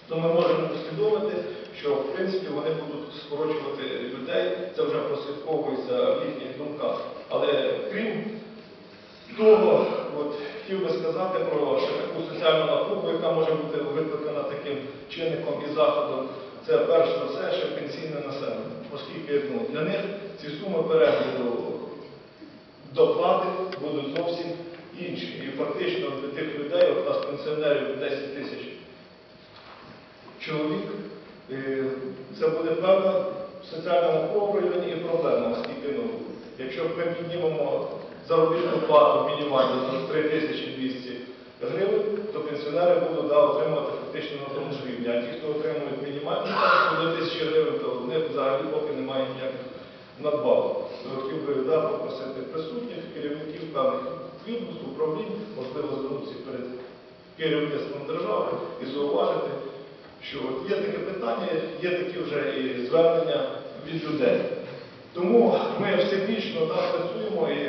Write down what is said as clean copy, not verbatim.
то ми можемо усвідомити, що в принципі вони будуть скорочувати людей, це вже прослідковується в їхніх думках. Але крім того, хотів би сказати про ще таку соціальну напругу, яка може бути викликана таким чинником і заходом. Це перш за все ще пенсійне населення, оскільки для них ці суми перегляду доплати будуть зовсім інші. І фактично для тих людей, от у нас пенсіонерів 10 тисяч чоловік, це буде певна соціальна напруга і проблема, оскільки якщо ми піднімемо заробітну плату мінімальну за 3200 гривень, то пенсіонери будуть отримувати фактично на тому ж рівні. А ті, хто отримують мінімальну плату до 1000 гривень, то в них взагалі поки немає ніяких надбавок. Хотів би попросити присутніх, керівників певних відомств, управлінь, можливо, звернутися перед керівництвом держави і зауважити, що є таке питання, є такі вже і звернення від людей. Тому ми всебічно працюємо і